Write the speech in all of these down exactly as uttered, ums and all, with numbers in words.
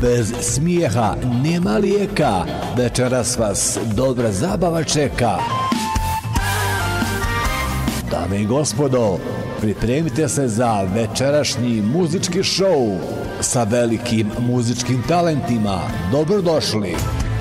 Bez smijeha nema lijeka, večeras vas dobra zabava čeka. Dame i gospodo, pripremite se za večerašnji muzički šou sa velikim muzičkim talentima. Dobrodošli!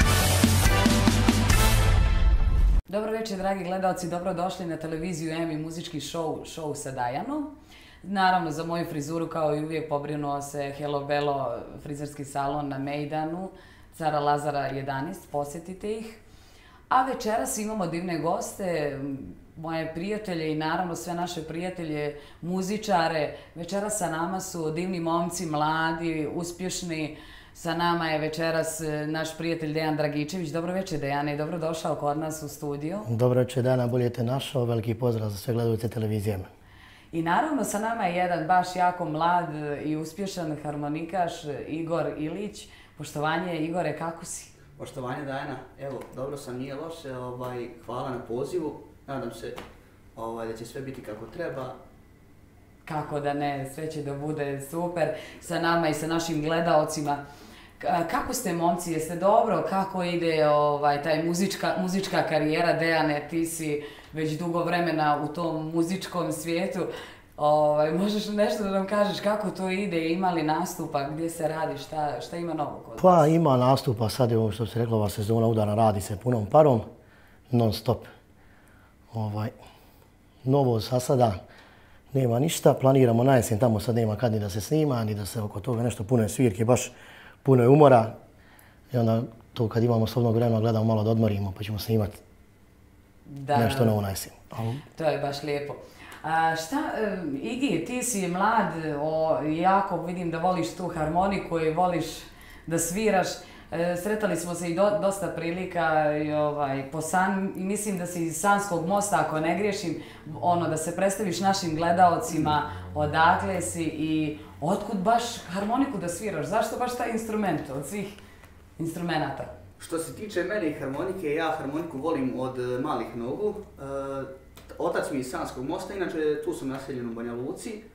Dobro večer, dragi gledalci, dobrodošli na televiziju M i muzički šou, šou sa Dajanom. Naravno, za moju frizuru, kao i uvijek, pobrinuo se Hello Bello frizerski salon na Mejdanu, Cara Lazara jedanaest, posjetite ih. A večeras imamo divne goste, moje prijatelje i naravno sve naše prijatelje, muzičare. Večeras sa nama su divni momci, mladi, uspješni. Sa nama je večeras naš prijatelj Dejan Dragičević. Dobro večer, Dejane, i dobrodošao kod nas u studiju. Dobro večer, Dejana, bolje te našao. Veliki pozdrav za sve gledalce televizije. I naravno sa nama je jedan baš jako mlad i uspješan harmonikaš Igor Ilić. Poštovanje, Igore, kako si? Poštovanje, Dajana. Evo, dobro sam, nije loše. Ovaj, hvala na pozivu. Nadam se ovaj, da će sve biti kako treba. Kako da ne, sve će da bude super sa nama i sa našim gledaocima. Kako ste, momci, jeste dobro? Kako ide ovaj, taj muzička, muzička karijera? Dejane, ti si već dugo vremena u tom muzičkom svijetu. Ovaj, možeš nešto da nam kažeš kako to ide? Ima li nastupa? Gdje se radi? Šta, šta ima novo kod vas? Pa ima nastupa. Sad je ovo što se rekla, ova sezona udara, radi se punom parom. Non stop. Ovaj, novo za sada nema ništa. Planiramo na jesen, tamo sad nema kad ni da se snima, ni da se oko toga nešto, puno je svirke, baš puno je umora. I onda to kad imamo slobodnog vremena gledamo malo da odmorimo pa ćemo snimati da, nešto novo na jesen. To je baš lijepo. A šta, Igi, ti si mlad, o, jako vidim da voliš tu harmoniku i voliš da sviraš. E, sretali smo se i do, dosta prilika i, ovaj, po san, i mislim da si iz Sanskog mosta, ako ne griješim, ono, da se predstaviš našim gledaocima odakle si i otkud baš harmoniku da sviraš. Zašto baš taj instrument od svih instrumenata? Što se tiče mene i harmonike, ja harmoniku volim od malih nogu. E, Otac mi je iz Sanskog mosta, inače tu sam naseljen u Banja Luci.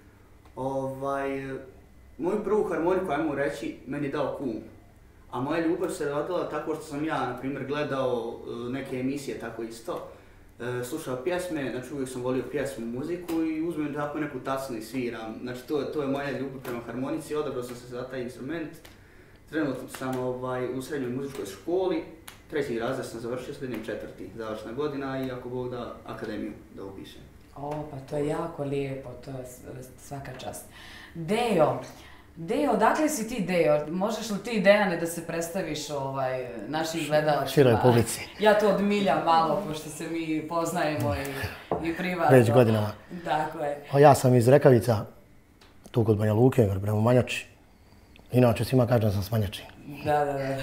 Ovaj, moju prvu harmoniku, ajmo reći, meni je dao kum. A moja ljubav se rodila tako što sam ja, na primjer, gledao neke emisije tako isto. Slušao pjesme, znači uvijek sam volio pjesmu, muziku i uzmem tako neku tacnu i sviram. Znači to, to je moja ljubav prema harmonici, odabrao sam se za taj instrument. Trenutno sam ovaj, u srednjoj muzičkoj školi. Treći razred sam završio, srednjem četvrti, završna godina i ako Bog da, akademiju da upišem. O, pa to je jako lijepo, to je svaka čast. Dejo, Dejo, odakle si ti, Dejo? Možeš li ti, Dejane, da se predstaviš ovaj, našim gledalcima? Široj publici. Ja to odmiljam malo, pošto se mi poznajemo i, i privatno. Već godinama. Tako je. O, ja sam iz Rekavica, tu kod Banja Luke, prema Manjači. Inače svima kažem sam s Manjači. Da, da, da.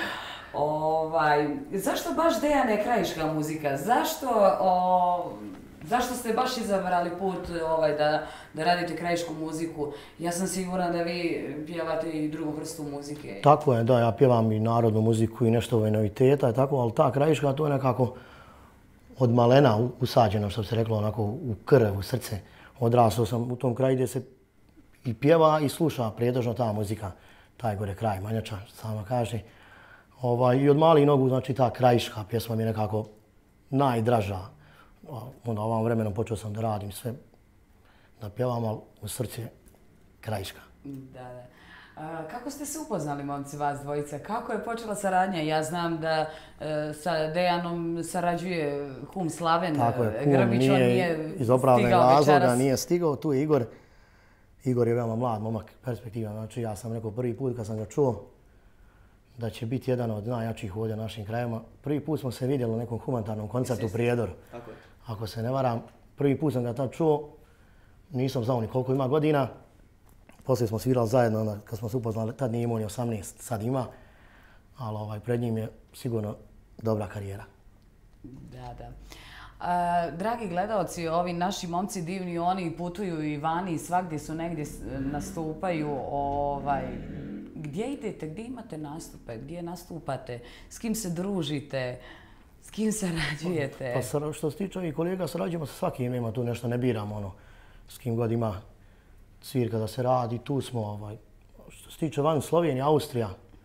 Ovaj, zašto baš, Dejane, krajiška muzika? Zašto, o, zašto ste baš izabrali put ovaj, da, da radite krajišku muziku? Ja sam sigurna da vi pjevate i drugu vrstu muzike. Tako je, da, ja pjevam i narodnu muziku i nešto ove noviteta, tako, ali ta krajiška to je nekako od malena usađeno, što bi se reklo, onako u krv, u srce. Odrastao sam u tom kraju gdje se i pjeva i sluša pretežno ta muzika, taj gore kraj, Manjača, sama kaže. Ovaj, I od malih nogu, znači ta krajiška pjesma mi je nekako najdraža. Onda ovom vremenom počeo sam da radim sve, da pjevam, ali u srcu je krajiška. Da, da. A, kako ste se upoznali, momci, vas dvojica? Kako je počela saradnja? Ja znam da e, sa Dejanom sarađuje kum Slaven Grbić, on nije iz opravdanih razloga večeras. Nije stigao, tu je Igor. Igor je veoma mlad momak, perspektivan. Znači ja sam rekao prvi put kad sam ga čuo da će biti jedan od najjačih ovdje u našim krajima. Prvi put smo se vidjeli na nekom humanitarnom koncertu u Prijedoru. Ako se ne varam, prvi put sam ga tad čuo, nisam znao ni koliko ima godina. Poslije smo svirali zajedno, onda kad smo se upoznali, tad nije imao ni osamnaest, sad ima. Ali ovaj, pred njim je sigurno dobra karijera. Da, da. A, dragi gledaoci, ovi naši momci divni, oni putuju i vani i svagdje su negdje nastupaju. Ovaj, gdje idete, gdje imate nastupe, gdje nastupate, s kim se družite, s kim sarađujete? Pa što se tiče ovih kolega, sarađujemo sa svakim, ima tu nešto, ne biramo ono, s kim god ima svirka da se radi, tu smo. Ovaj. Što se tiče van Slovenije, Austrija,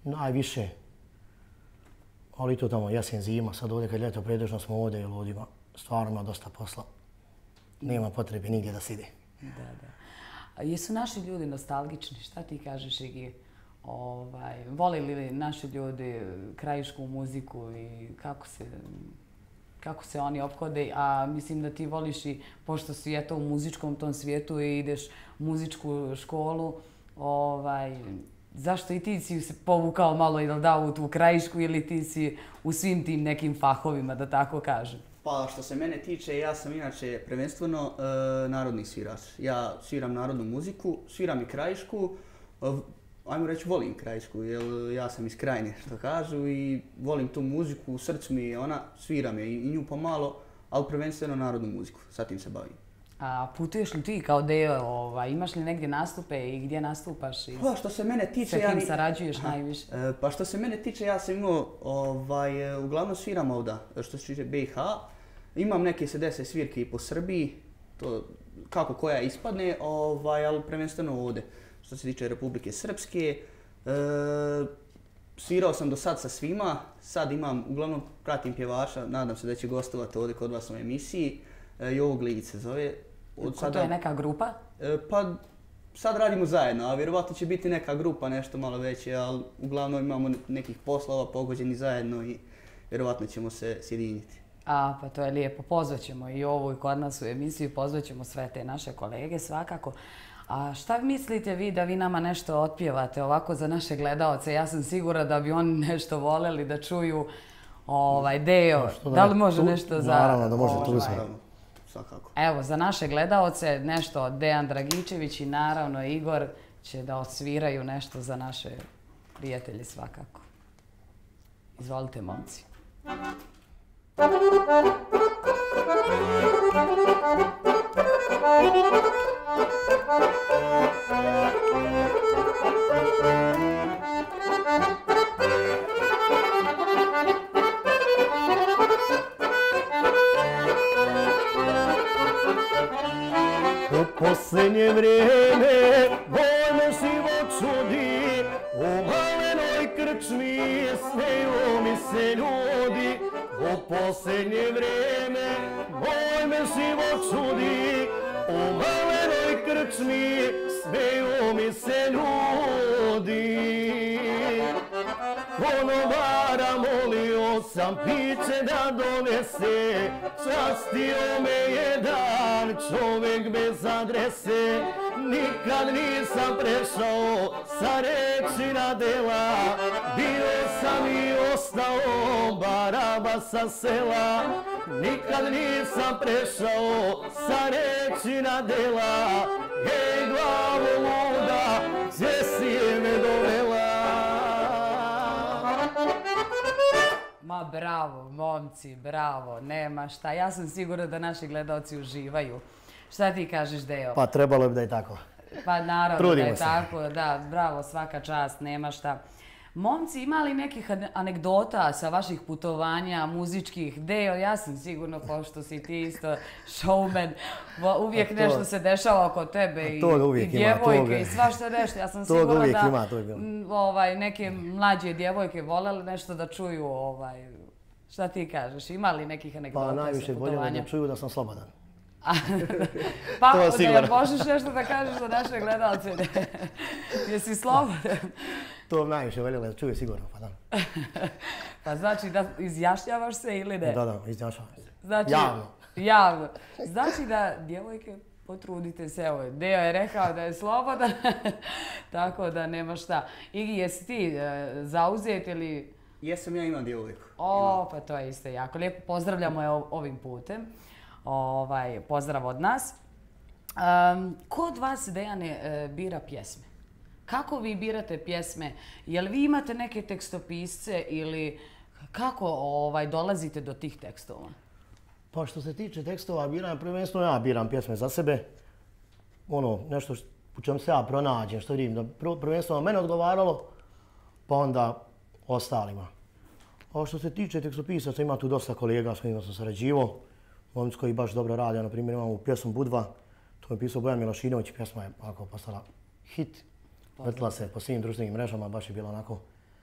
najviše. Ali to tamo jesen, zima, sad ovdje kad ljeto pretežno smo ovdje jer ovdje ima, stvarno ima dosta posla. Nema potrebe nigdje da se ide. Da, da. A jesu naši ljudi nostalgični? Šta ti kažeš, Igi? Ovaj, voli li naši ljudi krajišku muziku i kako se, kako se oni ophode? A mislim da ti voliš i, pošto si eto u muzičkom tom svijetu i ideš u muzičku školu, ovaj, zašto i ti si se povukao malo ili da u tu krajišku ili ti si u svim tim nekim fahovima, da tako kažem? Pa što se mene tiče, ja sam inače prvenstveno e, narodni svirač. Ja sviram narodnu muziku, sviram i krajišku, e, ajmo reći volim krajišku, jer ja sam iz Krajine, što kažu, i volim tu muziku, u srcu mi je ona, sviram je i nju pomalo, ali prvenstveno narodnu muziku, sa tim se bavim. A putuješ li ti kao deo, ovaj, imaš li negdje nastupe i gdje nastupaš? I pa što se mene tiče... sa kim ja, sarađuješ najviše? E, pa što se mene tiče, ja sam imao, ovaj, uglavnom sviram ovdje, što se tiče be i ha. Imam neke se dese svirke i po Srbiji, to kako koja ispadne, ovaj, ali prvenstveno ovdje. Što se tiče Republike Srpske, e, svirao sam do sad sa svima, sad imam, uglavnom pratim pjevača, nadam se da će gostovati ovdje kod vas u emisiji, e, Jovo Gligić se zove. Od sada, to je neka grupa? E, pa sad radimo zajedno, a vjerovatno će biti neka grupa nešto malo veće, ali uglavnom imamo nekih poslova pogođeni zajedno i vjerovatno ćemo se sjediniti. A, pa to je lijepo. Pozvaćemo i ovu i kod nas u emisiju, pozvaćemo sve te naše kolege svakako. A šta mislite vi da vi nama nešto otpjevate ovako za naše gledaoce? Ja sam sigura da bi oni nešto voljeli da čuju ovaj deo. Da li može nešto za... Naravno da može, tu smo. Svakako. Evo, za naše gledaoce nešto od Dejan Dragičević i naravno Igor će da odsviraju nešto za naše prijatelje svakako. Izvolite, momci. U posljednje vrijeme bojno život čudi, u malenoj krčmi smeju mi se ljudi. U posljednje vrijeme bojno život čudi, u malenoj krčmi smeju mi se ljudi. Konobara molio sam piće da donese, častio me jedan čovjek bez adrese. Nikad nisam prešao sa reči na dela, bio sam i ostao baraba sa sela. Nikad nisam prešao sa reči na dela, hej glavo luda, gdje si me dovela? Ma bravo, momci, bravo, nema šta. Ja sam sigurna da naši gledalci uživaju. Šta ti kažeš, Dejo? Pa trebalo bi da je tako. Pa naravno Trudimo da je se. tako, da, bravo, svaka čast, nema šta. Momci, ima li nekih anegdota sa vaših putovanja, muzičkih? Dejo, ja sam sigurno, pošto si ti isto showman, uvijek to, nešto se dešava oko tebe i, i djevojke i svašta nešto. Ja sam sigurna da ima, to je bilo. ovaj, neke mlađe djevojke volele nešto da čuju. Ovaj, šta ti kažeš? Ima li nekih anegdota pa, sa najviše putovanja? voljeli da čuju da sam slobodan. Pa, da možeš nešto da kažeš za naše gledalce? Jesi slobodan? To najviše voljeli da čuju sigurno, pa da. Pa znači da izjašnjavaš se ili ne? Da, da, izjašnjavam se. Znači, javno. Javno. Znači da, djevojke, potrudite se, evo, Dejo je rekao da je slobodan, tako da nema šta. Igi, jesi ti e, zauzet ili... Jesam, ja imam djevojku. O, pa to je isto jako lijepo. Pozdravljamo je ovim putem. Ovaj, pozdrav od nas. Um, ko od vas, Dejane, e, bira pjesme? Kako vi birate pjesme? Jel vi imate neke tekstopisce ili kako ovaj, dolazite do tih tekstova? Pa što se tiče tekstova biranja, prvenstveno ja biram pjesme za sebe. Ono, nešto u čem se ja pronađem, što vidim, da prvenstveno mene odgovaralo, pa onda ostalima. A što se tiče tekstopisaca, ima tu dosta kolega s kojima sam sarađivao. Momci koji baš dobro rade, na primjer imamo pjesmu Budva, to je pisao Bojan Milošinović, pjesma je onako postala hit. Vrtila se po svim društvenim mrežama, baš je bila onako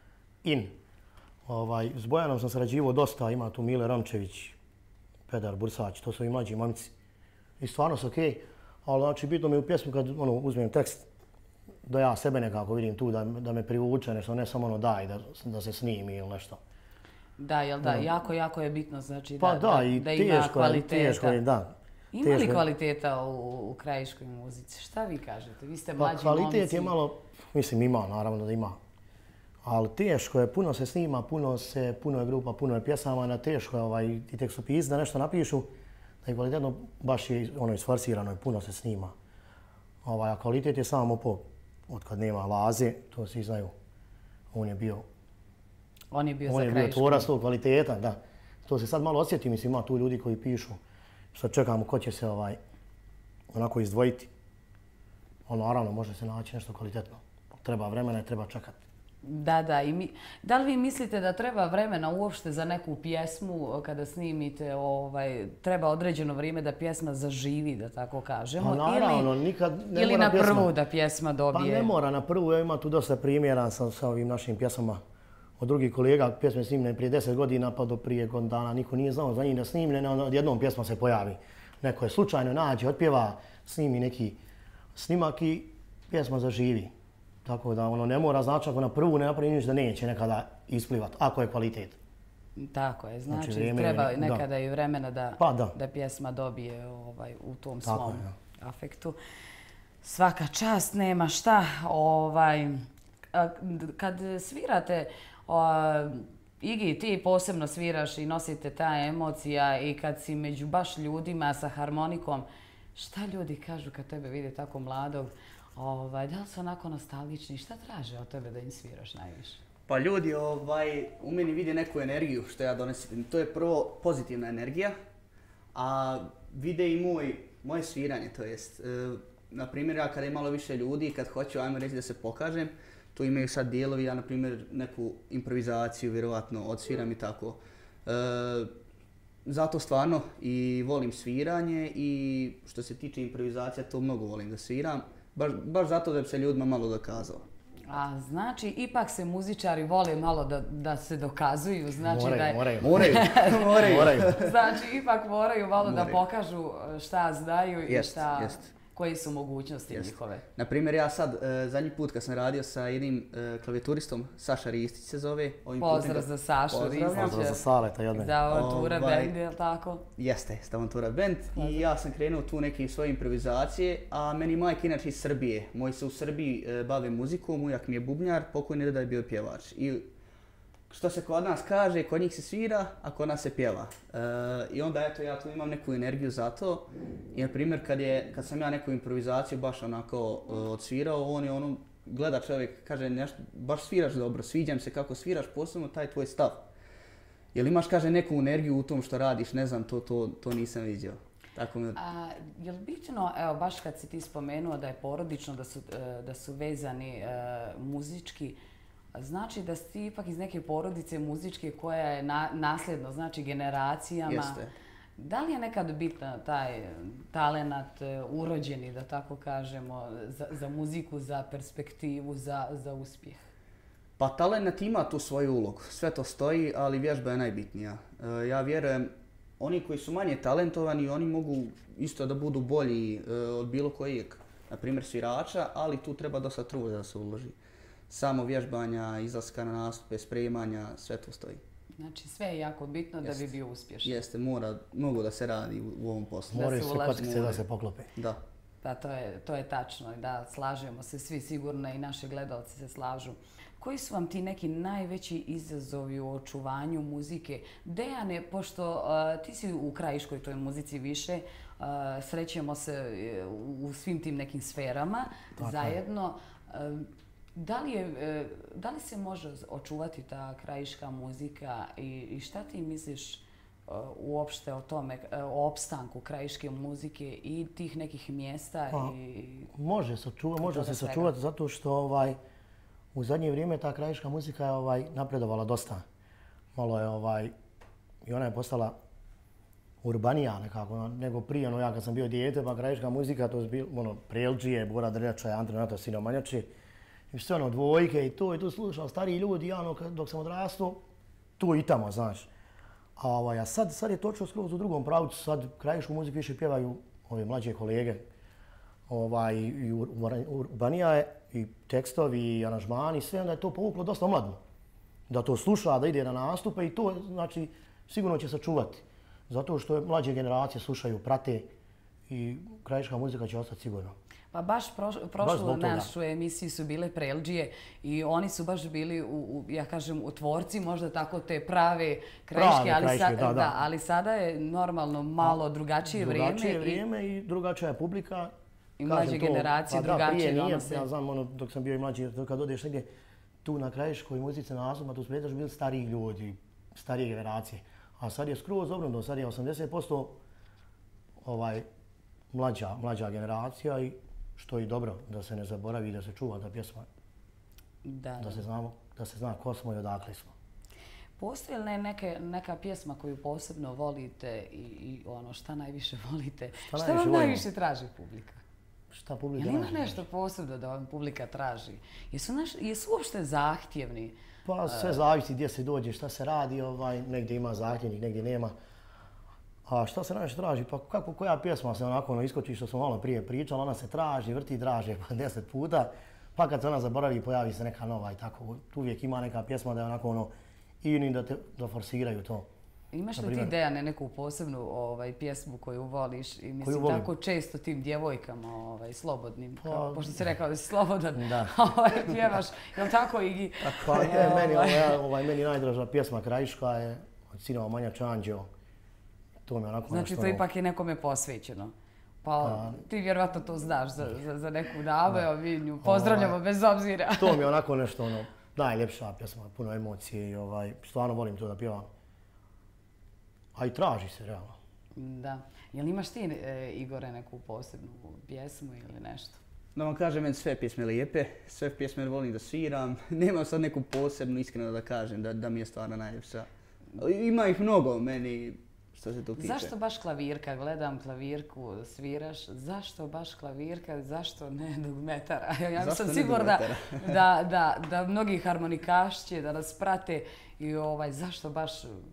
in. Ovaj, s Bojanom sam sarađivao dosta, ima tu Mile Ramčević, Pedar Bursać, to su i mlađi momci. I stvarno su okej, okay, ali znači bitno mi u pjesmu kad ono, uzmem tekst, da ja sebe nekako vidim tu, da, da me privuče nešto, ne samo ono daj, da, da se snimi ili nešto. Da, jel da, jako, jako je bitno znači pa da, da, da, i da ima teško, kvaliteta. Teško je, da. Ima li kvaliteta u, u krajiškoj muzici? Šta vi kažete? Vi ste mlađi pa, kvalitet momci. je malo, mislim ima, naravno da ima. Ali teško je, puno se snima, puno, se, puno je grupa, puno je pjesama, na teško je ovaj, i tekstopisci da nešto napišu, da je kvalitetno baš je ono isforsirano i puno se snima. Ovaj, a kvalitet je samo po, od kad nema Laze, to svi znaju, on je bio On je bio on za je krajišku. bio tvorac tog kvaliteta, da. To se sad malo osjeti, mislim, ima tu ljudi koji pišu. Sad čekamo ko će se ovaj, onako izdvojiti. Ali naravno može se naći nešto kvalitetno. Treba vremena i treba čekati. Da, da. I mi, da li vi mislite da treba vremena uopšte za neku pjesmu kada snimite, ovaj, treba određeno vrijeme da pjesma zaživi, da tako kažemo? Pa naravno, ili, nikad ne ili mora na pjesma. prvu da pjesma dobije? Pa ne mora na prvu, ja ima tu dosta primjera sa, sa ovim našim pjesama od drugih kolega. Pjesme snimljene prije deset godina pa do prije godinu dana. Niko nije znao za njih da snimljene, onda odjednom pjesma se pojavi. Neko je slučajno nađe, otpjeva, snimi neki snimak i pjesma zaživi. Tako da ono ne mora znači ako na prvu ne napravi ništa da neće nekada isplivati, ako je kvalitet. Tako je, znači, znači vrijeme, treba da. nekada i vremena da, pa da. da pjesma dobije ovaj, u tom Tako svom je, ja. afektu. Svaka čast, nema šta. Ovaj, kad svirate, o, Igi, ti posebno sviraš i nosite ta emocija i kad si među baš ljudima sa harmonikom, šta ljudi kažu kad tebe vide tako mladog? Ovaj, da li su onako nostalgični? Šta traže od tebe da im sviraš najviše? Pa ljudi ovaj, u meni vide neku energiju što ja donosim. To je prvo pozitivna energija, a vide i moj, moje sviranje. To jest, e, na primjer, ja kada je malo više ljudi, kad hoću, ajmo reći da se pokažem, tu imaju sad dijelovi, ja na primjer neku improvizaciju, vjerovatno odsviram i tako. E, zato stvarno i volim sviranje i što se tiče improvizacija, to mnogo volim da sviram. Baš, baš zato da bi se ljudima malo dokazao. A znači, ipak se muzičari vole malo da, da se dokazuju, znači moraju, da je... Moraju, moraju. moraju. moraju. Znači, ipak moraju malo moraju. da pokažu šta znaju jest, i šta, jest. koje su mogućnosti jest. njihove. Naprimjer, ja sad, e, zadnji put kad sam radio sa jednim e, klavijaturistom, Saša Ristić se zove. Ovim Pozdrav putem, za Sašu pozdravljam. Ristića. Pozdrav za Saleta i od mene. Za Avantura Ovaj, Band, je li tako? Jeste, Avantura Band. I ja sam krenuo tu neke svoje improvizacije, a meni majka inače iz Srbije. Moji se u Srbiji e, bave muzikom, ujak mi je bubnjar, pokojni deda je bio pjevač. I što se kod nas kaže, kod njih se svira, a kod nas se pjeva. E, I onda eto, ja tu imam neku energiju za to. I na primjer, kad, je, kad sam ja neku improvizaciju baš onako e, odsvirao, on je ono, gleda čovjek, kaže nešto, baš sviraš dobro, sviđam se kako sviraš, posebno taj tvoj stav. Jel imaš, kaže, neku energiju u tom što radiš, ne znam, to, to, to nisam vidio. Tako mi... A, je li bitno, evo, baš kad si ti spomenuo da je porodično, da su, da su vezani e, muzički, znači da si ti ipak iz neke porodice muzičke koja je na, nasljedno, znači generacijama. Jeste. Da li je nekad bitan taj talenat urođeni, da tako kažemo, za, za muziku, za perspektivu, za, za uspjeh? Pa talent ima tu svoju ulogu, sve to stoji, ali vježba je najbitnija. E, ja vjerujem, oni koji su manje talentovani, oni mogu isto da budu bolji e, od bilo kojeg, na primjer svirača, ali tu treba dosta truda da se uloži. Samo vježbanja, izlaska na nastupe, spremanja, sve to stoji. Znači sve je jako bitno Jeste. da bi bio uspješan. Jeste, mora mnogo da se radi u, u ovom poslu. Moraju se se ulaže. kockice da se poklope. Da. Pa to je, to je tačno, da, slažemo se svi, sigurno i naši gledalci se slažu. Koji su vam ti neki najveći izazovi u očuvanju muzike? Dejane, pošto uh, ti si u krajiškoj toj muzici više, uh, srećemo se u, u svim tim nekim sferama Tako zajedno. Uh, da, li je, uh, da li se može očuvati ta krajiška muzika i, i šta ti misliš uh, uopšte o tome, uh, o opstanku krajiške muzike i tih nekih mjesta? Pa, i, može se sačuvati, može se svega. sačuvati zato što ovaj, u zadnje vrijeme ta krajiška muzika je ovaj, napredovala dosta. Malo je ovaj, i ona je postala urbanija nekako, nego prije, ono ja kad sam bio dijete, pa krajiška muzika, to je bilo ono, Prelđije, Bora Drljača, Ante Renato, Sino Manjači. i sve ono dvojke i to i tu slušao stariji ljudi, ja ono dok sam odrastao, tu i tamo, znaš. A, ovaj, a sad, sad je točno skroz u drugom pravcu, sad krajišku muziku više pjevaju ove mlađe kolege. Ovaj, i urbanija je, i tekstovi, i aranžmani, sve, onda je to povuklo dosta omladno. Da to sluša, da ide na nastupe i to, znači, sigurno će sačuvati. Zato što mlađe generacije slušaju, prate i krajiška muzika će ostati sigurno. Pa baš prošlu našu emisiju su bile Prelđije i oni su baš bili, u, ja kažem, u tvorci možda tako te prave krajiške, ali, sa, da, da, ali sada je normalno malo drugačije vrijeme. Drugačije vrijeme i, i drugačija je publika. I mlađe generacije drugačije donose. Ja znam, ono, dok sam bio i mlađi, kad odeš negdje tu na krajiškoj muzici na nastupa, tu su prije bili stariji ljudi, starije generacije. A sad je skroz obrnuto, sad je osamdeset posto ovaj, mlađa, mlađa generacija i što je dobro, da se ne zaboravi, da se čuva ta pjesma, da, da, se znamo, da se zna ko smo i odakle smo. Postoji li neke, neka pjesma koju posebno volite i, i ono šta najviše volite? Šta, šta vam najviše traži publika? Šta publika najviše traži? Jel ima nešto posebno da vam publika traži? Jesu, naš, jesu uopšte zahtjevni? Pa sve zavisi gdje se dođe, šta se radi, ovaj, negdje ima zahtjevnik, negdje nema. A šta se najviše traži? Pa kako koja pjesma se onako ono, iskoči što smo malo prije pričali, ona se traži, vrti draže pa deset puta, pa kad se ona zaboravi pojavi se neka nova i tako. Uvijek ima neka pjesma da je onako ono, ini da, te, da forsiraju to. Imaš li ti, Dejane, neku posebnu ovaj, pjesmu koju voliš i mislim tako često tim djevojkama ovaj, slobodnim, pa, kao, pošto si rekao da si slobodan, da. ovaj, pjevaš, je li tako Igi? Pa je, meni, ovaj, ovaj, meni najdraža pjesma krajiška je od sinova Manja Čanđeo. To me onako znači, nešto, to ipak je nekome posvećeno. Pa, a, ti vjerovatno to znaš za, za, za neku naveo, mi nju pozdravljamo ovaj, bez obzira. To mi je onako nešto ono, najljepša pjesma, puno emocije i ovaj, stvarno volim to da pjevam. A i traži se, realno. Da. Jel imaš ti, e, Igore, neku posebnu pjesmu ili nešto? Da vam kažem, meni sve pjesme lijepe, sve pjesme volim da sviram. Nemam sad neku posebnu, iskreno da kažem, da, da mi je stvarno najljepša. Ima ih mnogo meni, što se to tiče. Zašto baš klavirka? Gledam klavirku, sviraš. Zašto baš klavirka? Zašto ne dugmetara? Ja zašto sam sigurna da, da, da mnogi harmonikaši će da nas prate i ovaj, zašto baš...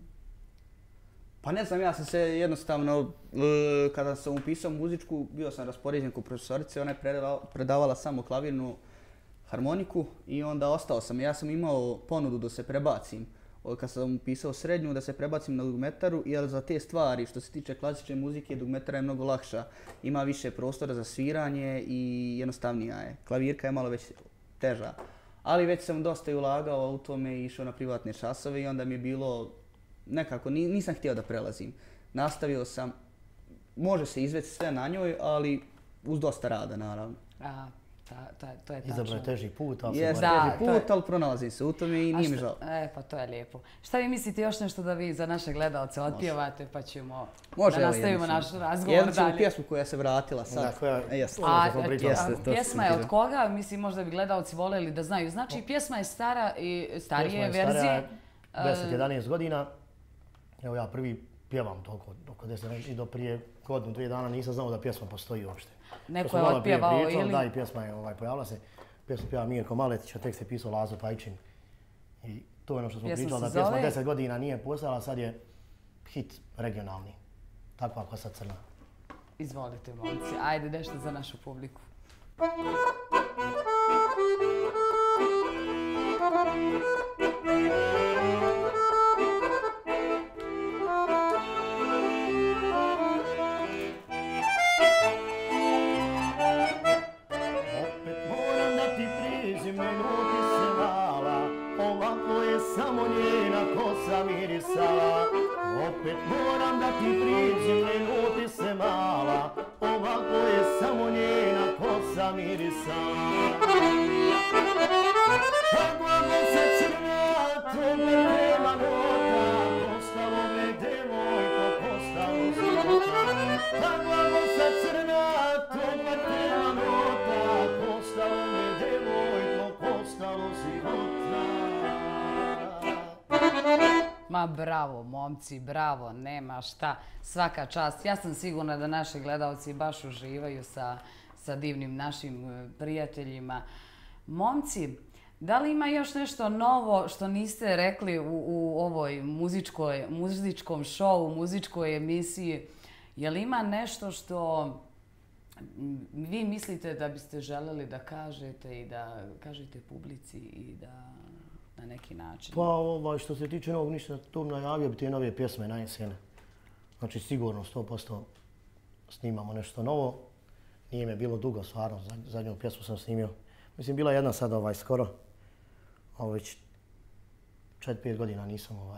Pa ne znam, ja sam se jednostavno, kada sam upisao muzičku, bio sam raspoređen kod profesorice, ona je predavala samo klavirnu harmoniku i onda ostao sam. Ja sam imao ponudu da se prebacim, kad sam upisao srednju, da se prebacim na dugmetaru, jer za te stvari, što se tiče klasične muzike, dugmetara je mnogo lakša. Ima više prostora za sviranje i jednostavnija je. Klavirka je malo već teža. Ali već sam dosta i ulagao u tome i išao na privatne časove i onda mi je bilo... Nekako, nisam htio da prelazim. Nastavio sam, može se izvesti sve na njoj, ali uz dosta rada, naravno. A, ta, ta, to je tačno. Izabrao je teži put, ali Jes, teži put, je... ali pronalazim se u tome i nije mi žao. E, pa to je lijepo. Šta vi mislite još nešto da vi za naše gledalce otpjevate, pa ćemo može, da nastavimo naš razgovor jednu dalje. Jednu pjesmu koja se vratila sad. Da, koja, e, jes, a, a, jeste, a pjesma je od koga? Mislim, možda bi gledalci voljeli da znaju. Znači, pjesma je stara i starije pjesma je verzije. deset jedanaest godina. Evo ja prvi pjevam toliko, oko deset i do prije godinu, dvije dana nisam znao da pjesma postoji uopšte. Neko je otpjevao ili? Da, i pjesma je ovaj, pojavila se. Pjesmu pjeva Mirko Maletić, a tekst je pisao Lazo Pajčin. I to je ono što smo pjesma pričali, da zove... pjesma deset godina nije postojala, sad je hit regionalni. Takva Kosa crna. Izvolite, momci, ajde nešto za našu publiku. Samo njena kosa mirisala, opet moram da ti priđem, ne ljuti se mala, ovako je samo njena kosa mirisala. A glava se crna, to me nema nota, postalo me devojko, postalo života. A glava se crna, to me nema nota, postalo me devojko, postalo života. Ma bravo, momci, bravo, nema šta, svaka čast. Ja sam sigurna da naši gledalci baš uživaju sa, sa divnim našim prijateljima. Momci, da li ima još nešto novo što niste rekli u, u ovoj muzičkoj, muzičkom šovu, muzičkoj emisiji? Je li ima nešto što vi mislite da biste želeli da kažete i da kažete publici i da na neki način? Pa ovaj, što se tiče novog ništa, tu najavio bi te nove pjesme na jesene. Znači sigurno sto posto snimamo nešto novo. Nije me bilo dugo, stvarno, zadnju pjesmu sam snimio. Mislim, bila jedna sad ovaj, skoro, ovo već četiri pet godina nisam ovaj,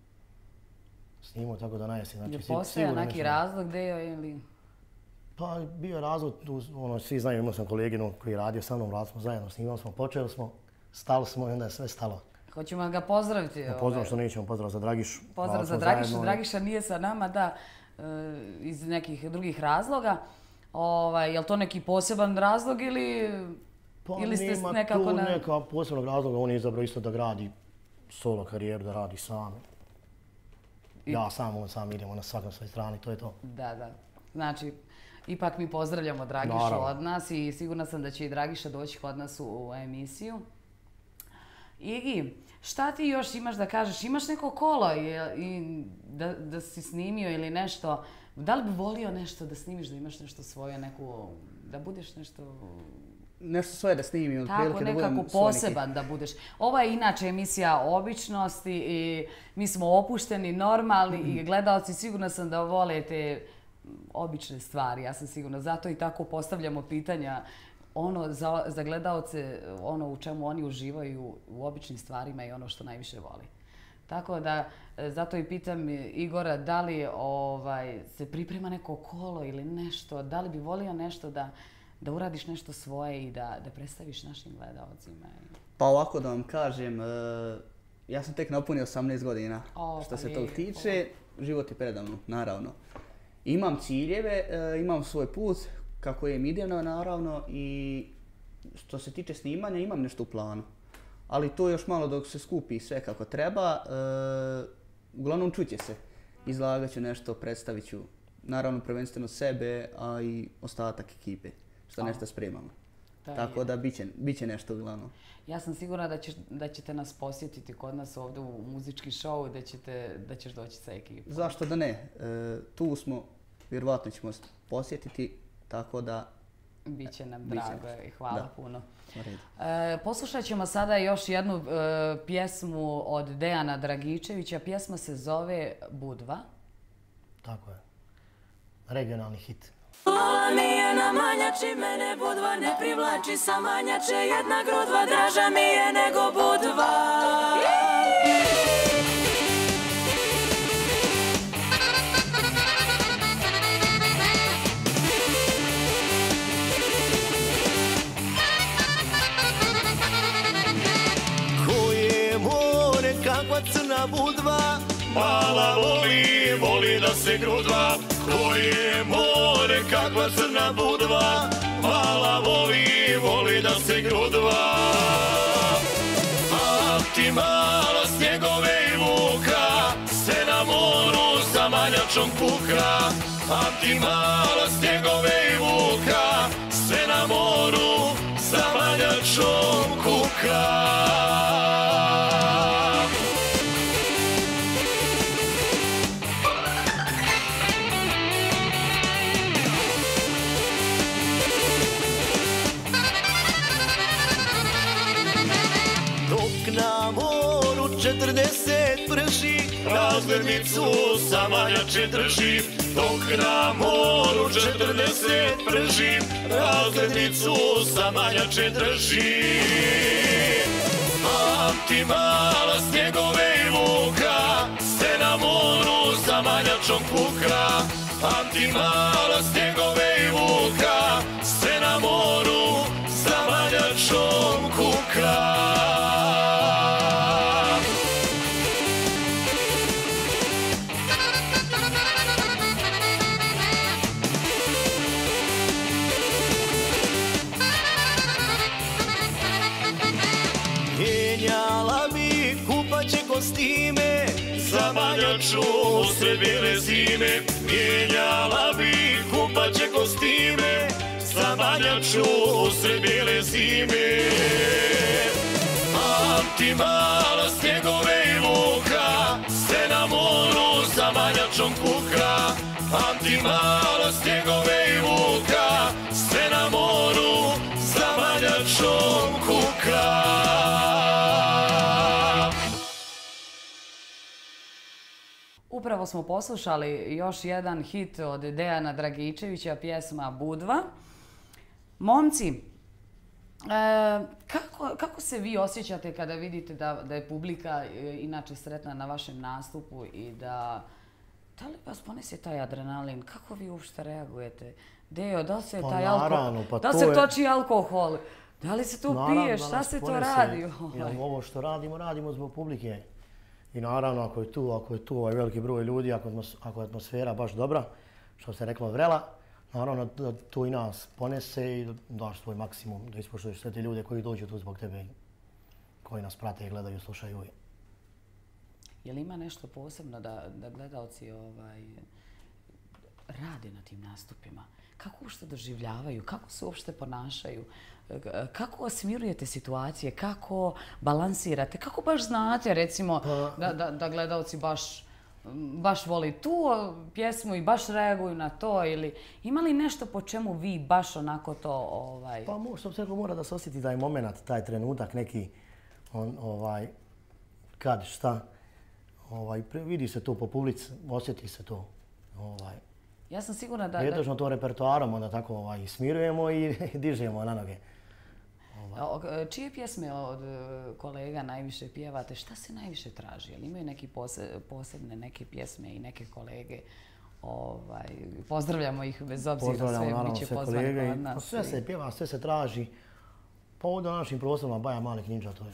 snimao, tako da na jesen. Znači, je postoja neki razlog gdje je ili? Pa bio je razlog, tu, ono, svi znaju, imao sam koleginu koji je radio sa mnom, radili smo zajedno, snimali smo, počeli smo, stali smo i onda je sve stalo. Hoćemo ga pozdraviti. Ja, pozdrav što nećemo, pozdrav za Dragišu. Pozdrav za Dragišu, Dragiša nije sa nama, da, iz nekih drugih razloga. Ovaj, je li to neki poseban razlog ili, pa ili ste nema nekako tu na... neka posebnog razloga, on je izabrao isto da gradi solo karijeru, da radi sam. I... Ja sam, on sam, idemo na svakom svoj strani, to je to. Da, da. Znači, ipak mi pozdravljamo Dragišu Naravno. od nas i sigurna sam da će i Dragiša doći kod nas u, u emisiju. Igi, šta ti još imaš da kažeš? Imaš neko kolo i, i da, da si snimio ili nešto? Da li bi volio nešto da snimiš, da imaš nešto svoje, neku, da budeš nešto... Nešto svoje da snimim. Tako, nekako poseban da budeš. Ova je inače emisija običnosti i mi smo opušteni, normalni i gledalci sigurno sam da vole te obične stvari. Ja sam sigurna. Zato i tako postavljamo pitanja ono za, za gledalce, ono u čemu oni uživaju u običnim stvarima i ono što najviše voli. Tako da, zato i pitam Igora, da li ovaj, se priprema neko kolo ili nešto, da li bi volio nešto da, da uradiš nešto svoje i da, da predstaviš našim gledalcima? Pa ovako da vam kažem, ja sam tek napunio osamnaest godina, o, što pa se je, tog tiče, o. Život je predavno, naravno. Imam ciljeve, imam svoj put, kako je idejno, naravno, i što se tiče snimanja, imam nešto u planu. Ali to još malo dok se skupi sve kako treba. E, uglavnom čuće se. Izlagat ću nešto, predstavit ću naravno prvenstveno sebe, a i ostatak ekipe, što a. nešto spremamo. Da, tako je. Da bit će, bit će nešto uglavnom. Ja sam sigurna da, ćeš, da ćete nas posjetiti kod nas ovdje u muzički show, da, ćete, da ćeš doći sa ekipom. Zašto da ne? E, tu smo, vjerovatno ćemo posjetiti, tako da... Biće nam drago i hvala da. puno. E, poslušat ćemo sada još jednu e, pjesmu od Dejana Dragičevića. Pjesma se zove Budva. Tako je. Regionalni hit. Mala mi je na manjači, mene Budva ne privlači, sa manjače jedna grudva, draža mi je nego Budva. Kakva crna Budva, mala voli, voli da se grudva. Koje more, kakva crna Budva, mala voli, voli da se grudva. A ti mala snjegove i vuka, se na moru sa manjačom kuka. A ti mala snjegove i vuka, se na moru sa manjačom kuka. četrdeset prši, razglednicu sa manjače drži. Dok na moru četrdeset prši, razglednicu sa manjače drži. Pamti mala snjegove i vuka, se na moru sa manjačom kuka. Pamti mala snjegove i vuka, se na moru sa manjačom kuka. Kostime za manjaču usred bijele zime, mijenjala bi kupaće kostime za manjaču usred bijele zime. Pamti malo snjegove i luka, sve na moru za manjačom kuka. Pamti malo snjegove i luka, sve na moru za manjačom kuka. Upravo smo poslušali još jedan hit od Dejana Dragičevića, pjesma Budva. Momci, e, kako, kako se vi osjećate kada vidite da, da je publika e, inače sretna na vašem nastupu i da, da li vas ponese taj adrenalin? Kako vi uopšte reagujete? Dejo, da li se Pa taj naravno, alkohol, pa da li to se je- toči alkohol? Da li se tu Naravno pije? da Šta nas se to ponese, radi? jer Ovaj. ovo što radimo, radimo zbog publike. I naravno, ako je tu, ako je tu ovaj veliki broj ljudi, ako, atmos- ako je atmosfera baš dobra, što se reklo vrela, naravno da to i nas ponese i daš svoj maksimum, da ispoštuješ sve te ljude koji dođu tu zbog tebe, koji nas prate, gledaju, slušaju. Je li ima nešto posebno da, da gledalci ovaj, rade na tim nastupima? Kako uopšte doživljavaju? Kako se uopšte ponašaju? E, Kako smirujete situacije? Kako balansirate? Kako baš znate, recimo, da, da, da gledalci baš, baš voli tu pjesmu i baš reaguju na to? Ili ima li nešto po čemu vi baš onako to... Ovaj... Pa možda se rekao, mora da se osjeti taj moment, taj trenutak neki, on, ovaj, kad, šta, ovaj, pre- vidi se to po publici, osjeti se to. Ovaj, Ja sam sigurna da... da... Pretežno to repertoarom onda tako ovaj, smirujemo i dižemo na noge. O, Čije pjesme od e, kolega najviše pjevate? Šta se najviše traži? Jel imaju neki pose- posebne neke pjesme i neke kolege? Ovaj, pozdravljamo ih bez obzira Pozdravljamo sve, naravno bit će sve pozvani kolege. kod i- nas. Sve se pjeva, sve se traži. Pa ovdje na našim prostorima Baja Mali Kninđa, to je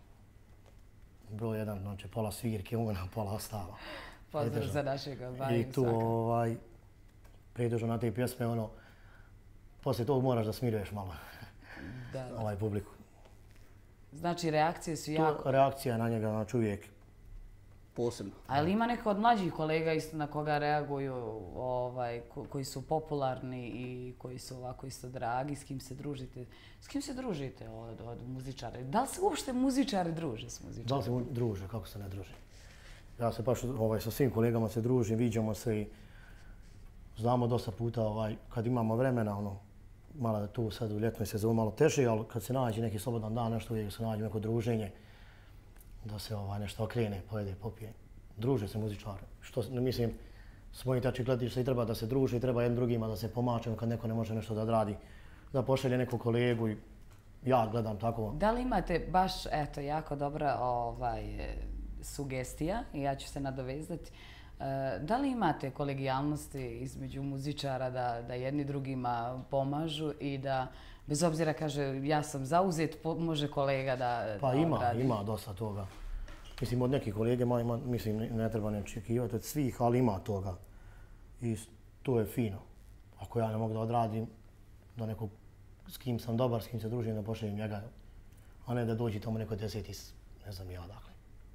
broj jedan, znači pola svirke, umena, pola ostala. Pozdrav Pretežno. za našeg Baju I tu svakako. ovaj, pretežno na te pjesme, ono, poslije tog moraš da smiruješ malo Da, da. ovaj publiku. Znači, reakcije su To jako... reakcija na njega, znači uvijek. Posebno. A je li ima neko od mlađih kolega isto na koga reaguju, ovaj, ko- koji su popularni i koji su ovako isto dragi, s kim se družite? S kim se družite od, od muzičara? Da li se uopšte muzičari druže s Da li muzičarima? se mu druže, kako se ne druže? Ja se baš ovaj, sa svim kolegama se družim, viđamo se i znamo dosta puta ovaj, kad imamo vremena, ono, malo da tu sad u ljetnoj sezoni malo teže, ali kad se nađe neki slobodan dan, nešto uvijek se nađe neko druženje, da se ovaj, nešto okrene, pojede, popije. Druže se muzičari. Što, ne mislim, s mojim tači gledišta i treba da se druže i treba jednim drugima da se pomačemo kad neko ne može nešto da odradi, da pošalje neku kolegu i ja gledam tako. Da li imate baš, eto, jako dobra ovaj, e, sugestija, i ja ću se nadovezati, e, da li imate kolegijalnosti između muzičara da, da jedni drugima pomažu i da, bez obzira, kaže, ja sam zauzet, po- može kolega da, Pa da ima, odradi? ima dosta toga. Mislim, od nekih kolege, ma, ima, mislim, ne, ne treba ne očekivati od svih, ali ima toga. I s- to je fino. Ako ja ne mogu da odradim, da nekog s kim sam dobar, s kim se družim, da pošaljem njega, a ne da dođe tamo neko deseti, s- ne znam ja odakle.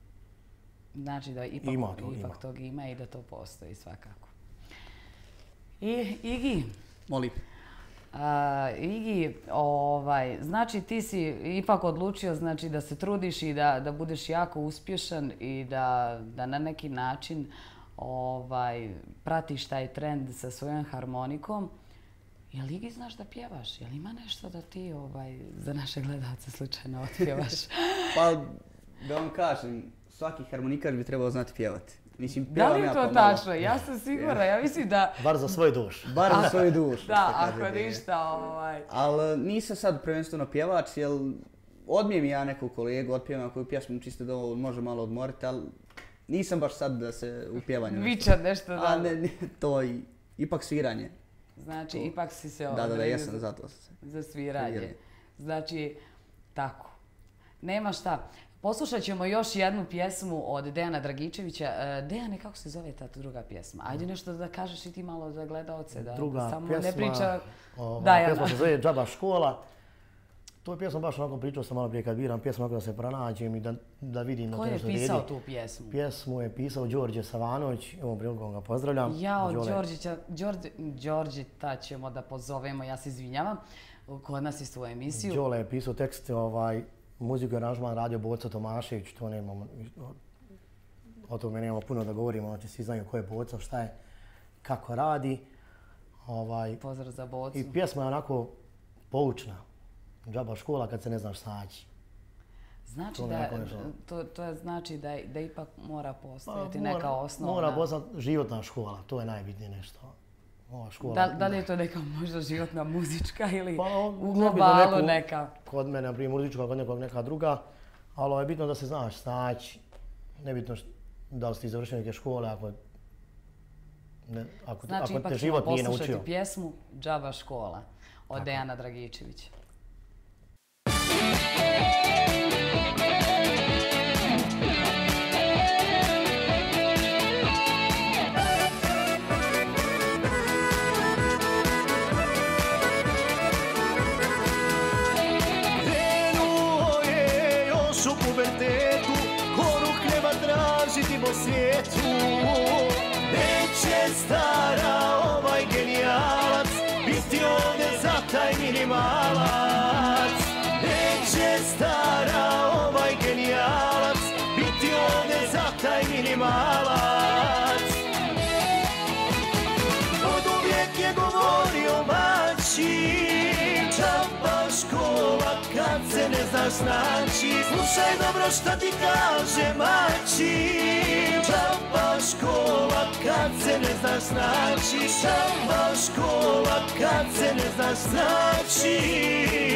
Znači da ipak, Ima to, ipak ima. tog ima i da to postoji svakako. I, Igi, Molim. A, Igi, ovaj, znači ti si ipak odlučio znači, da se trudiš i da, da budeš jako uspješan i da, da na neki način ovaj, pratiš taj trend sa svojom harmonikom. Jel Igi znaš da pjevaš? Jel ima nešto da ti ovaj, za naše gledalce slučajno otpjevaš? Pa, da vam kažem, svaki harmonikaš bi trebao znati pjevati. Mislim, Da pjevam li je ja to pomalo. tačno? Ja sam sigurna, ja mislim da... Bar za svoj duš. Bar za svoju dušu. Da, što kaže ako Deja. ništa, ovaj... Ali nisam sad prvenstveno pjevač, jer odmijem ja nekog kolegu, otpjevam koju pjesmu čisto da ovo može malo odmoriti, ali nisam baš sad da se u pjevanju... nešto- Viča nešto da... A ne, ne, to i, ipak sviranje. Znači, ipak si se Da, da, da, odredio jesam za- zato se. za sviranje. Sviranje. Znači, tako. Nema šta. Poslušat ćemo još jednu pjesmu od Dejana Dragičevića. E, Dejane, kako se zove ta druga pjesma? Ajde nešto da kažeš i ti malo za gledaoce, da Druga samo pjesma, ne priča ova, Dajana. pjesma se zove Džaba škola. To je pjesma baš onako, pričao sam malo prije kad biram pjesmu, onako da se pronađem i da, da vidim da Ko to je nešto pisao vrijedi. tu pjesmu? Pjesmu je pisao Đorđe Savanović, ovom prilikom ga pozdravljam. Ja od Đole. Đorđića, Đorđe, Đorđeta ćemo da pozovemo, ja se izvinjavam, kod nas isto u emisiju. Đole je pisao tekst, ovaj, muziku i aranžman radio Boca Tomašević, to nemamo, o tome nemamo puno da govorimo, znači svi znaju ko je Boca, šta je, kako radi. Ovaj, Pozdrav za Bocu. I pjesma je onako poučna. Džaba škola kad se ne znaš snaći. Znači To da, nekako nešto- to, to znači da, da ipak mora postojati Pa, neka osnovna... Mora postati životna škola, to je najbitnije nešto. Ova škola... Da, da li je to neka možda životna muzička ili Pa, u nebitno globalu neku- neka? Kod mene, na primjer, muzička, kod nekog neka druga, ali ovo je bitno da se znaš snaći. Nebitno št- da li si ti završio neke škole, ako, ne, ako, Znači ako ipak te ćemo život nije poslušati naučio. pjesmu Džaba škola od Dejana Dragičevića. Krenuo je još u pubertetu, koru hljeba tražiti po svijetu. Neće stara ovaj genijalac biti ovdje za taj minimalac. Neće stara ovaj genijalac biti ovdje za taj minimalac. Od uvijek je govorio mači, džaba škola kad se ne znaš snaći. Slušaj dobro šta ti kaže mači, džaba škola kad se ne znaš snaći. Džaba škola kad se ne znaš snaći.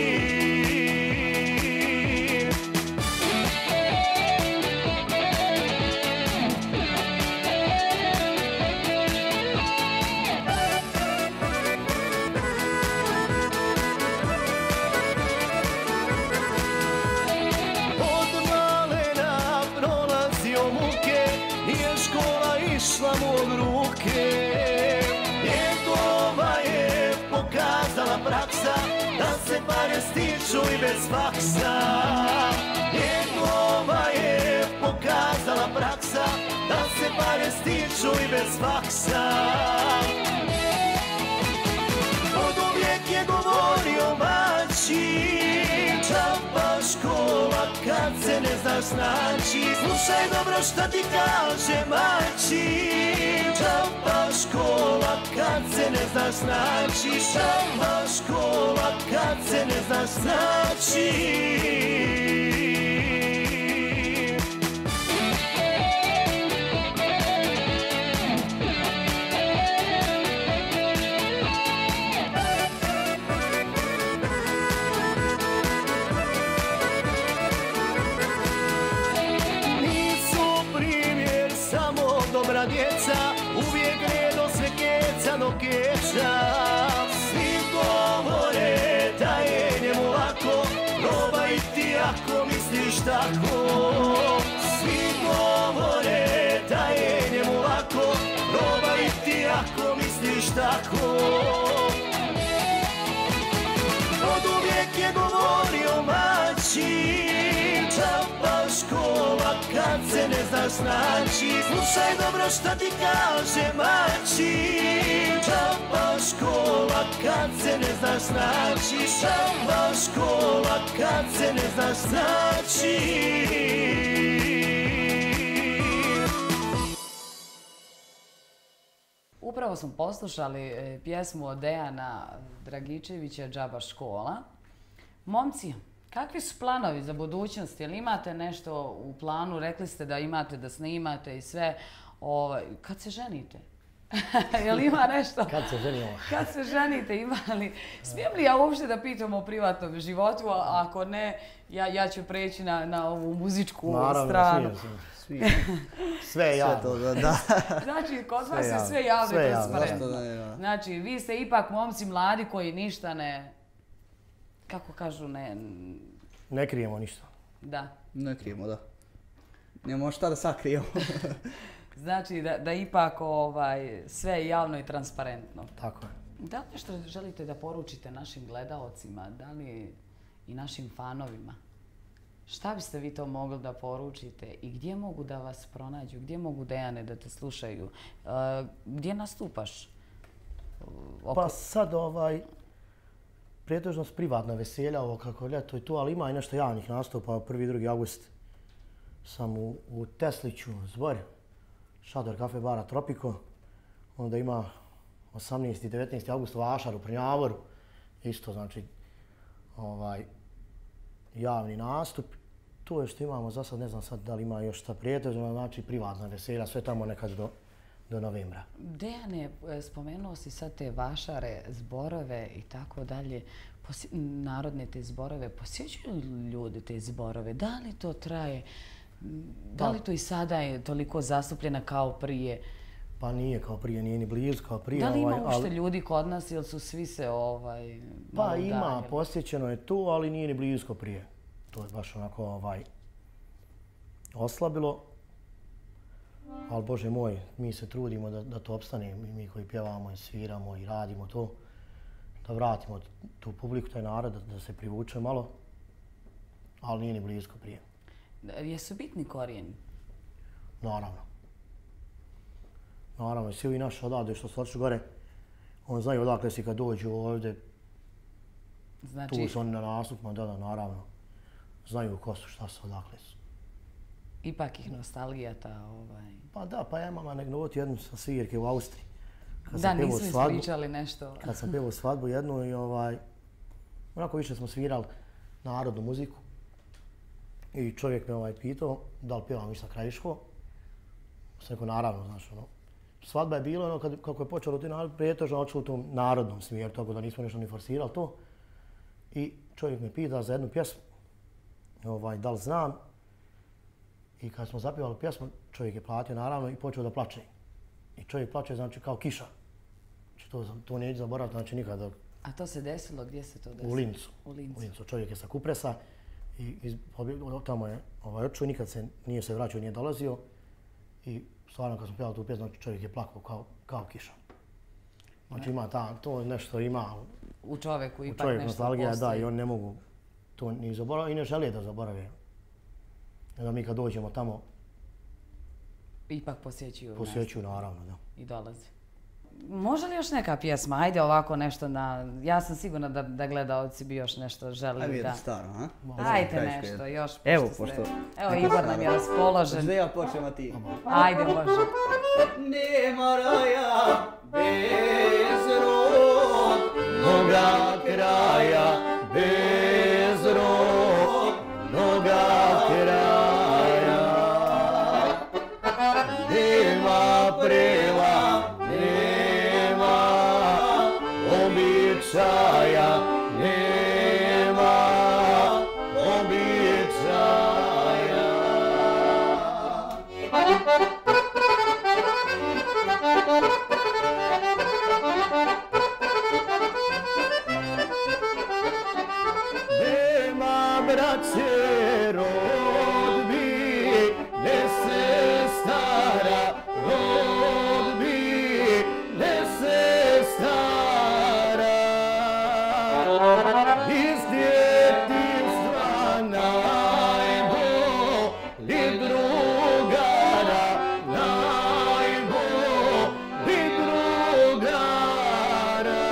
Od malena prolazio muke, nije škola išla mu od ruke. Njegova je pokazala praksa da se pare stiču i bez faksa. Njegova je pokazala praksa da se pare stiču i bez faksa. Od uvijek je govorio mači, džaba škola kad se ne znaš snaći. Slušaj dobro šta ti kaže mači, džaba škola kad se ne znaš snaći. Džaba škola kad se ne znaš snaći. Nisu primjer samo dobra djeca, uvijek redo sve keca do keća. Svi govore da je njemu lako, probaj ti ako misliš tako. Svi govore da je njemu lako, probaj ti ako misliš tako. Od uvijek je govorio mači, džaba škola kad se ne znaš snaći. Slušaj dobro šta ti kaže mači, džaba škola kad se ne znaš snaći. Džaba škola kad se ne znaš snaći. Upravo smo poslušali e, pjesmu od Dejana Dragičevića Džaba škola. Momci, kakvi su planovi za budućnost? Jel imate nešto u planu? Rekli ste da imate da snimate i sve. Ovaj, kad se ženite? Jel ima nešto? Kad se ženimo? Kad se ženite, ima li... Smijem li ja uopšte da pitam o privatnom životu, a ako ne, ja, ja ću preći na, na ovu muzičku Naravno, stranu. svi, svi. Sve je javno. To, da, da. Znači, kod vas je javno. sve javno Sve i javno, transparentno. zašto ne, da. Znači, vi ste ipak momci mladi koji ništa ne... Kako kažu, ne... Ne krijemo ništa. Da. Ne krijemo, da. Nemamo šta da sakrijemo. Znači, da, da ipak ovaj, sve je javno i transparentno. Tako je. Da li nešto želite da poručite našim gledaocima? Da li i našim fanovima, šta biste vi to mogli da poručite i gdje mogu da vas pronađu, gdje mogu, Dejane, da te slušaju, uh, gdje nastupaš? Oko... Pa sad ovaj, pretežno s privatna veselja, ovo kako ljeto i tu, ali ima i nešto javnih nastupa, prvi i drugi august sam u, u Tesliću, Zbor, Šador kafe bara Tropiko, onda ima osamnaesti i devetnaesti august u Ašaru, Prnjavoru, isto znači ovaj, javni nastup. Tu je što imamo za sad, ne znam sad da li ima još šta pretežno, znači privatna veselja, sve tamo nekad do, do novembra. Dejane, spomenuo si sad te vašare, zborove i tako dalje, narodne te zborove, posjećuju ljudi te zborove? Da li to traje? Da li to i sada je toliko zastupljena kao prije? Pa nije kao prije, nije ni blizu kao prije. Da li ima ovaj, uopšte ali... ljudi kod nas ili su svi se ovaj, Pa ima, posjećeno je tu, ali nije ni blizu kao prije. To je baš onako ovaj, oslabilo. Ali Bože moj, mi se trudimo da, da to opstane, mi, mi koji pjevamo i sviramo i radimo to, da vratimo tu publiku, taj narod, da, da se privuče malo, ali nije ni blisko prije. Jesu bitni korijeni? Naravno. Naravno, svi ovi naši odavde što su otišli gore, on znaju odakle si kad dođu ovdje, znači... tu su oni na nastupima, da, da, naravno. Znaju ko su, šta su, odakle su. Ipak ih nostalgija ta ovaj... Pa da, pa ja imam anegdotu jednu sa svirke u Austriji. Kad da, nisu ispričali nešto. Kad sam pjevao svadbu jednu i ovaj... Onako više smo svirali narodnu muziku. I čovjek me ovaj pitao da li pjevam išta krajiško. Sam rekao, naravno, znaš, ono. Svadba je bilo, ono, kad, kako je počelo ti narod, pretežno odšlo u tom narodnom smjeru, tako da nismo nešto ni forsirali to. I čovjek me pita za jednu pjesmu, ovaj, da li znam. I kad smo zapjevali pjesmu, čovjek je platio naravno i počeo da plače. I čovjek plače znači kao kiša. Znači to, to neću zaboraviti, znači nikada. A to se desilo, gdje se to desilo? U Lincu. U Lincu. U Lincu. Čovjek je sa Kupresa i iz, tamo je ovaj, očuo, nikad se nije se vraćao, nije dolazio. I stvarno kad smo pjevali tu pjesmu, znači čovjek je plakao kao, kao kiša. Znači ima ta, to nešto ima. U čovjeku ipak u čovjeku nešto nostalgija, postoji. da, i oni ne mogu to ni zaboraviti i ne žele da zaborave. Da mi kad dođemo tamo... Ipak posjećuju. Posjećuju, naravno, da. I dolazi. Može li još neka pjesma? Ajde ovako nešto na... Ja sam sigurna da, da gledaoci bi još nešto želili. Ajde da... jedno staro, ha? Ajde nešto, još. Evo, pošto... pošto... Evo, Igor nam je raspoložen. Da ja počnem, a ti. Ajde, može. Nema raja bez rodnoga kraja, bez rodnoga kraja. Nema prela, nema običaja, nema običaja. Nema braće rodbi, ne se stara rodbi, ne se stara. Iz djetinjstva najbolji drugara, najbolji drugara.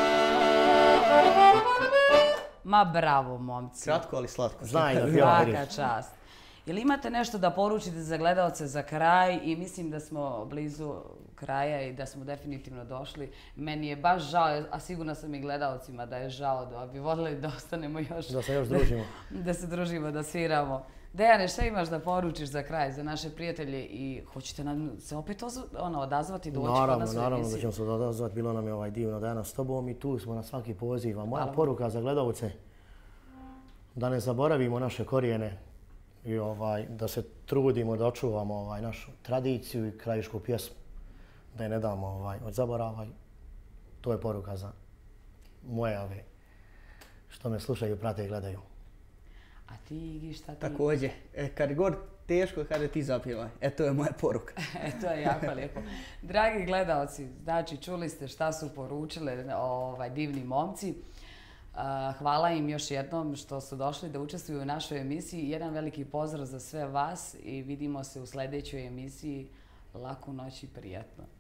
Ma bravo, momci. Kratko, ali slatko. Znaj da pjeva Svaka čast. Jel imate nešto da poručite za gledalce za kraj i mislim da smo blizu kraja i da smo definitivno došli. Meni je baš žao, a sigurno sam i gledalcima da je žao, da bi voljeli da ostanemo još... Da se još družimo. Da, da se družimo, da sviramo. Dejane, šta imaš da poručiš za kraj, za naše prijatelje i hoćete nam se opet ozu, ono, odazvati, doći kod nas u emisiju? Naravno da ćemo se odazvati, bilo nam je ovaj divno dana s tobom i tu smo na svaki poziv. A moja Hvala. poruka za gledalce, da ne zaboravimo naše korijene i ovaj, da se trudimo da očuvamo ovaj, našu tradiciju i krajišku pjesmu, da je ne damo ovaj, od zaborava. To je poruka za moje ove što me slušaju, prate i gledaju. A ti, Igi, šta ti? Također, e, kad god teško, kada ti zapjevaj. E, to je moja poruka. E, to je jako lijepo. Dragi gledalci, znači čuli ste šta su poručile ovaj, divni momci. Uh, Hvala im još jednom što su došli da učestvuju u našoj emisiji. Jedan veliki pozdrav za sve vas i vidimo se u sledećoj emisiji. Laku noć i prijatno.